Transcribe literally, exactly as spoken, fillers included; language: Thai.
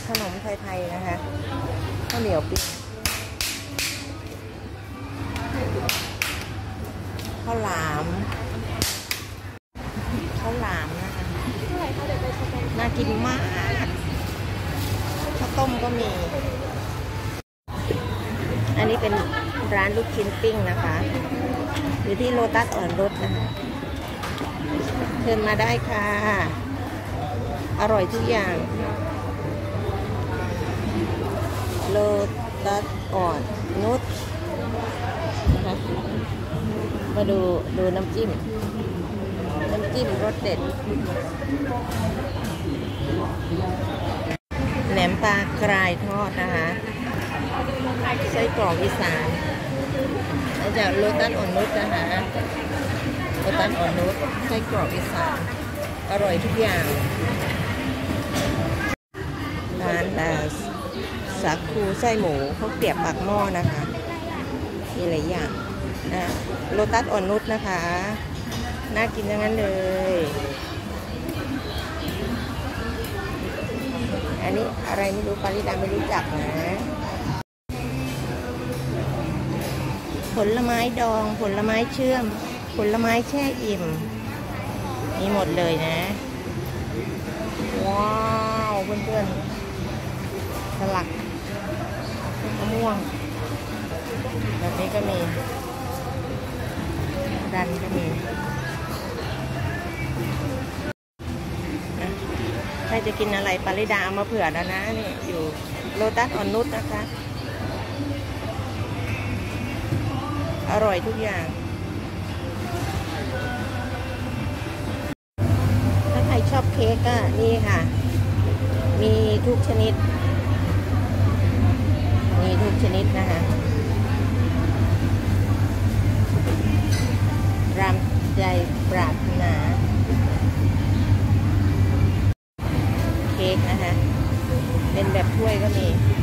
ขนมไทยๆนะคะข้าวเหนียวปิ้งข้าวหลามข้าวหลามนะคะน่ากินมากข้าวต้มก็มีอันนี้เป็นร้านลูกชิ้นปิ้งนะคะอยู่ที่โลตัสอ่อนนุชนะคะเชิญมาได้ค่ะอร่อยทุกอย่างโลตัสอ่อนนุชนะคะมาดูดูน้ำจิ้มน้ำจิ้มรสเด็ดแหนมปลากรายทอดนะคะไส้กรอกอีสานมาจากโลตัสอ่อนนุชนะคะโลตัสอ่อนนุชไส้กรอกอีสานอร่อยทุกอย่างร้านดาสาคูไส้หมูเขาเกลียบปากหม้อนะคะมีหลายอย่างนะโลตัสอ่อนนุชนะคะน่ากินทั้งนั้นเลยอันนี้อะไรไม่รู้ปาริดาไม่รู้จักนะผลไม้ดองผลไม้เชื่อมผลไม้แช่อิ่มมีหมดเลยนะว้าวเพื่อนๆสลัดมะม่วงแบบนี้ก็มีดันก็มีใครจะกินอะไรปาริดาเอามาเผื่อแล้วนะนี่อยู่โลตัสอ่อนนุชนะคะอร่อยทุกอย่างถ้าใครชอบเค้กก็นี่ค่ะมีทุกชนิดมีทุกชนิดนะคะรามใจปรารถนาเค้กนะคะเป็นแบบถ้วยก็มี